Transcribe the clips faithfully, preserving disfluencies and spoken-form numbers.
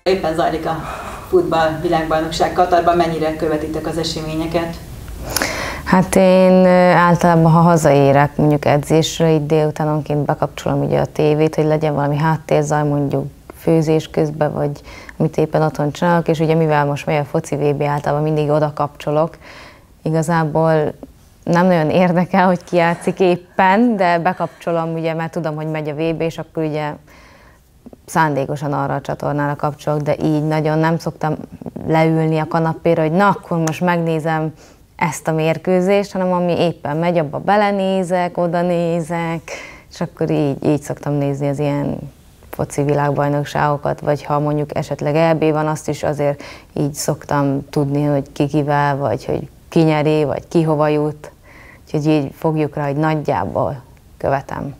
Éppen zajlik a futball világbajnokság Katarban, mennyire követitek az eseményeket? Hát én általában, ha hazaérek mondjuk edzésre, itt délutánonként bekapcsolom ugye a tévét, hogy legyen valami háttérzaj, mondjuk főzés közben, vagy amit éppen otthon csinálok, és ugye mivel most megy a foci vé bé, általában mindig oda kapcsolok. Igazából nem nagyon érdekel, hogy ki játszik éppen, de bekapcsolom, ugye, mert tudom, hogy megy a vé bé, és akkor ugye szándékosan arra a csatornára kapcsolok, de így nagyon nem szoktam leülni a kanapéra, hogy na, akkor most megnézem ezt a mérkőzést, hanem ami éppen megy, abba belenézek, oda nézek, és akkor így, így szoktam nézni az ilyen foci világbajnokságokat, vagy ha mondjuk esetleg é bé van, azt is azért így szoktam tudni, hogy ki kivel, vagy hogy ki nyeri, vagy ki hova jut. Úgyhogy így fogjuk rá, hogy nagyjából követem.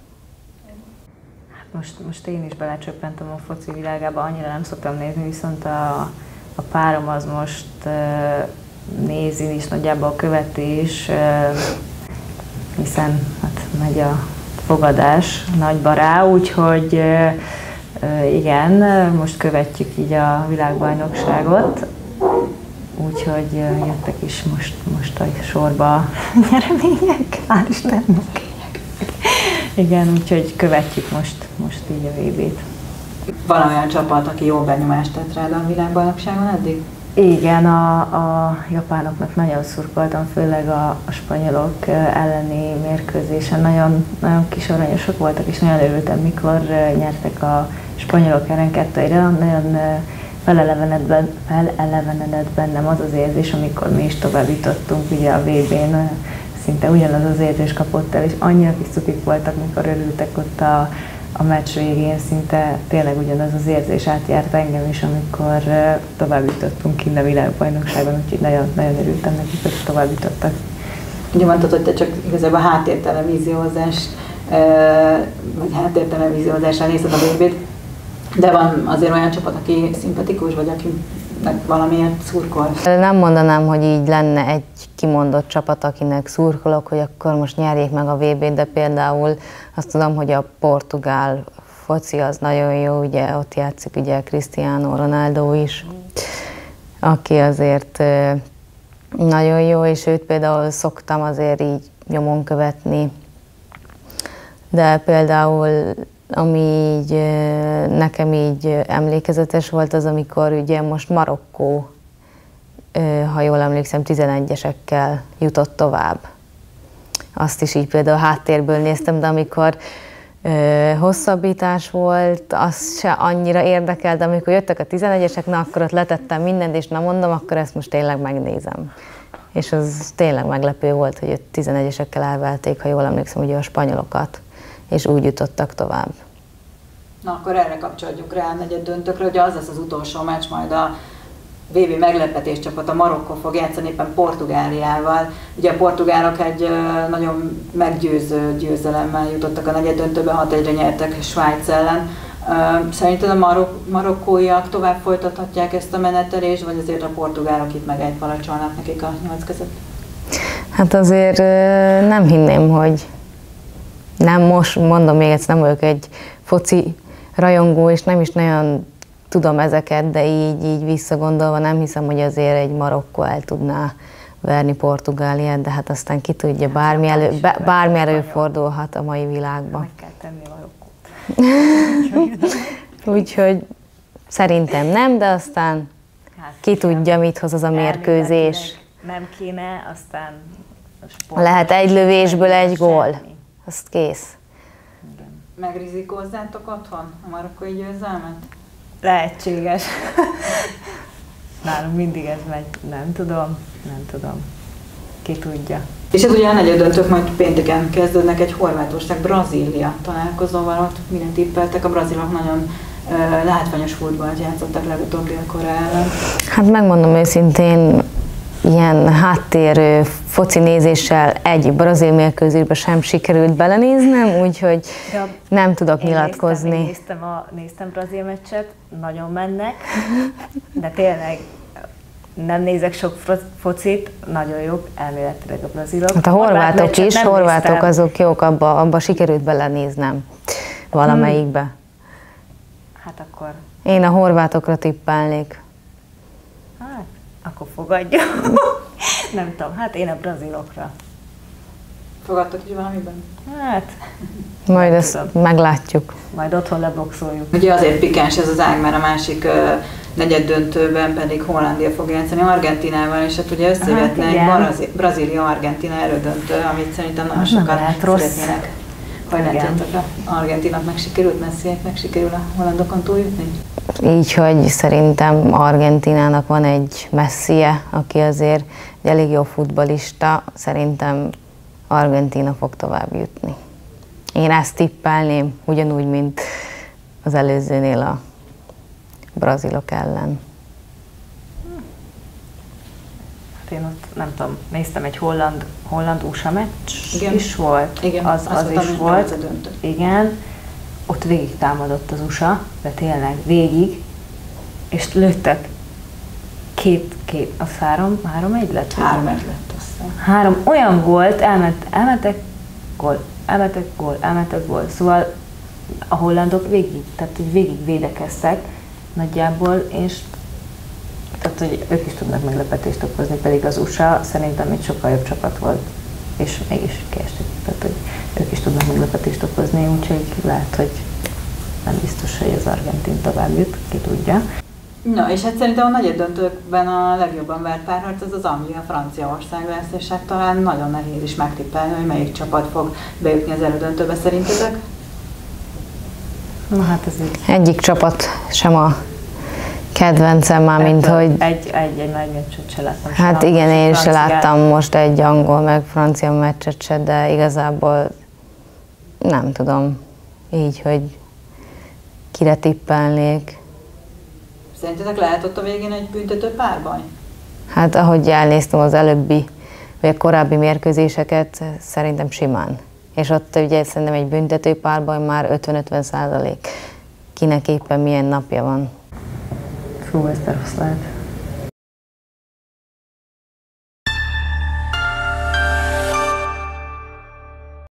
Most, most én is belecsöppentem a foci világába, annyira nem szoktam nézni, viszont a, a párom az most uh, nézi is, nagyjából követi is, uh, hiszen hát megy a fogadás nagyba rá, úgyhogy uh, uh, igen, most követjük így a világbajnokságot, úgyhogy uh, jöttek is most, most a sorba nyeremények, hál' Istennek. Igen, úgyhogy követjük most, most így a vé bét. Van olyan csapat, aki jó benyomást tett rád a világbajnokságon eddig? Igen, a, a japánoknak nagyon szurkoltam, főleg a, a spanyolok elleni mérkőzésen. Nagyon, nagyon kis aranyosak voltak, és nagyon örültem, mikor nyertek a spanyolok ellen kettőre. Nagyon felelevenedett, felelevenedett bennem az az érzés, amikor mi is tovább jutottunk ugye a vé bén. Szinte ugyanaz az érzés kapott el, és annyira kis cukik voltak, mikor örültek ott a, a meccs végén, szinte tényleg ugyanaz az érzés átjárt engem is, amikor uh, tovább jutottunk innen a világbajnokságon, úgyhogy nagyon, nagyon örültem nekik, hogy tovább jutottak. Ugye mondtad, hogy te csak igazából háttértelevíziózás, vagy háttértelevíziózással nézted a vé bét, de van azért olyan csapat, aki szimpatikus, vagy aki valamiért szurkol? Nem mondanám, hogy így lenne egy kimondott csapat, akinek szurkolok, hogy akkor most nyerjék meg a vé bét, de például azt tudom, hogy a portugál foci az nagyon jó, ugye ott játszik ugye Cristiano Ronaldo is, aki azért nagyon jó, és őt például szoktam azért így nyomon követni, de például ami így, nekem így emlékezetes volt az, amikor ugye most Marokkó, ha jól emlékszem, tizenegyesekkel jutott tovább. Azt is így például háttérből néztem, de amikor hosszabbítás volt, az se annyira érdekel, de amikor jöttek a tizenegyesek, na akkor ott letettem mindent, és na mondom, akkor ezt most tényleg megnézem. És az tényleg meglepő volt, hogy ott tizenegyesekkel elverték, ha jól emlékszem, ugye a spanyolokat, és úgy jutottak tovább. Na akkor erre kapcsolódjuk rá a negyed döntőkre, hogy az lesz az utolsó meccs, majd a vé bé meglepetés csapat, a Marokkó fog játszani éppen Portugáliával. Ugye a portugálok egy nagyon meggyőző győzelemmel jutottak a negyed döntőbe, hat egyre nyertek Svájc ellen. Szerinted a marok marokkóiak tovább folytathatják ezt a menetelést, vagy azért a portugálok itt meg egy palacsolnak nekik a nyolc között? Hát azért nem hinném, hogy nem most, mondom még egyszer, nem vagyok egy foci rajongó, és nem is nagyon tudom ezeket, de így, így visszagondolva nem hiszem, hogy azért egy Marokkó el tudná verni Portugáliát, de hát aztán ki tudja, bármi, elő, bármi előfordulhat a mai világban. Meg kell tenni Marokkót. Úgyhogy szerintem nem, de aztán ki tudja, mit hoz az a mérkőzés. Nem kéne, aztán lehet egy lövésből egy gól. Azt kész. Megrizikózzátok otthon a marokkói győzelmet? Lehetséges. Nálunk mindig ez megy. Nem tudom, nem tudom. Ki tudja. És ez ugye a negyed döntők majd pénteken kezdődnek egy Horvátország-Brazília találkozóval, ott minden tippeltek, a brazilok nagyon uh, látványos futballt játszottak legutóbb Dél-Korea ellen. Hát megmondom őszintén, ilyen háttér foci nézéssel egy brazil mérkőzésbe sem sikerült belenéznem, úgyhogy nem tudok én nyilatkozni. Néztem, én néztem, a, néztem brazil meccset, nagyon mennek, de tényleg nem nézek sok focit, nagyon jók elméletileg a brazilok. Hát a horvátok is, horvátok néztem. Azok jók, abba, abba sikerült belenéznem valamelyikbe. Hát akkor Én a horvátokra tippelnék. Hát, akkor fogadja. Nem tudom, hát én a brazilokra. Fogadtok is valamiben? Hát, Majd ezt tudom. Meglátjuk. Majd otthon leboxoljuk. Ugye azért pikáns ez az ág, mert a másik uh, negyed döntőben pedig Hollandia fog játszani Argentinával, és hát ugye összevetne hát, egy Brazília-Argentina erődöntő, amit szerintem nagyon sokan szeretnének. Hogy látjátok, Argentinak meg sikerült, Messinek meg sikerül a hollandokon túljutni? Így, hogy szerintem Argentinának van egy Messie, aki azért egy elég jó futballista, szerintem Argentina fog tovább jutni. Én ezt tippelném, ugyanúgy, mint az előzőnél a brazilok ellen. Hát én ott, nem tudom, néztem egy holland, holland-u es á meccs igen. is volt. Igen, az, az, az is volt. Az igen. Ott végig támadott az u es á, de tényleg végig, és lőttek két, két, az három, három egy lett? Három egy lett, aztán. Három olyan volt, elment, elmentek, gól, elmentek, gól, elmentek, gól. Szóval a hollandok végig, tehát végig védekeztek nagyjából, és tehát, hogy ők is tudnak meglepetést okozni, pedig az u es á szerintem egy sokkal jobb csapat volt, és mégis kiestek. Tehát, hogy ők is tudnak meglepetést okozni, úgyhogy lehet, hogy nem biztos, hogy az Argentin tovább jut, ki tudja. Na, és hát szerintem a negyeddöntőkben a legjobban vert párharc az az Anglia-Franciaország lesz, és hát talán nagyon nehéz is megtippelni, hogy melyik csapat fog bejutni az elődöntőbe szerintetek. Na hát ez így. Egyik csapat sem a kedvencem már, mint hogy... Egy, egy, egy nagy meccset se láttam. Hát igen, én se láttam most egy angol meg francia meccset se, de igazából nem tudom így, hogy kire tippelnék. Szerintetek lehet ott a végén egy büntető párbaj? Hát ahogy elnéztem az előbbi, vagy a korábbi mérkőzéseket, szerintem simán. És ott ugye szerintem egy büntető párbaj már ötven-ötven százalék. Kinek éppen milyen napja van. Fú, ez rossz lehet.